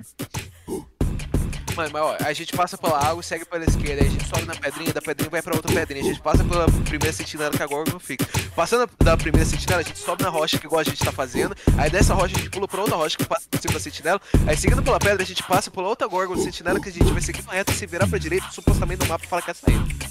Mano, mas ó, a gente passa pela água, segue pela esquerda, aí a gente sobe na pedrinha, da pedrinha vai pra outra pedrinha, a gente passa pela primeira sentinela que agora não fica. Passando da primeira sentinela, a gente sobe na rocha que igual a gente tá fazendo, aí dessa rocha a gente pula pra outra rocha que passa por cima da sentinela, aí seguindo pela pedra a gente passa pela outra górgona sentinela que a gente vai seguir no reto e se virar pra direita, supostamente no mapa fala que é essa aí.